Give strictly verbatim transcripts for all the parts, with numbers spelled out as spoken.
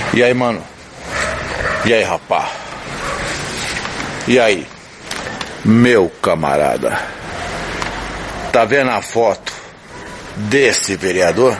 E aí, mano? E aí, rapá? E aí, meu camarada? Tá vendo a foto desse vereador?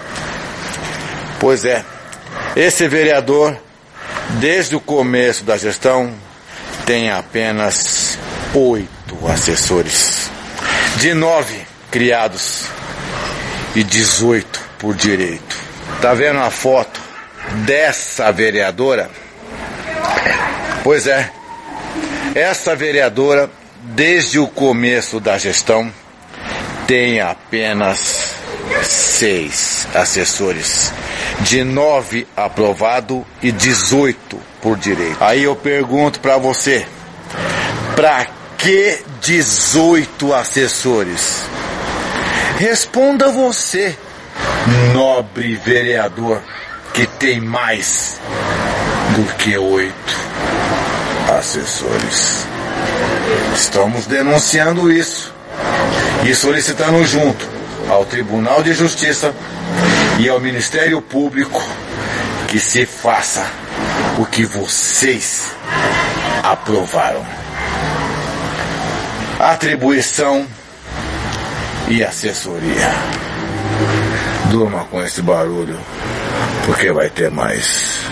Pois é, esse vereador, desde o começo da gestão, tem apenas oito assessores. De nove criados e dezoito por direito. Tá vendo a foto dessa vereadora? Pois é, essa vereadora, desde o começo da gestão, tem apenas seis assessores. De nove aprovado e dezoito por direito. Aí eu pergunto pra você, pra que dezoito assessores? Responda você, nobre vereador, que tem mais do que oito assessores. Estamos denunciando isso e solicitando junto ao Tribunal de Justiça e ao Ministério Público que se faça o que vocês aprovaram. Atribuição e assessoria. Durma com esse barulho, porque vai ter mais.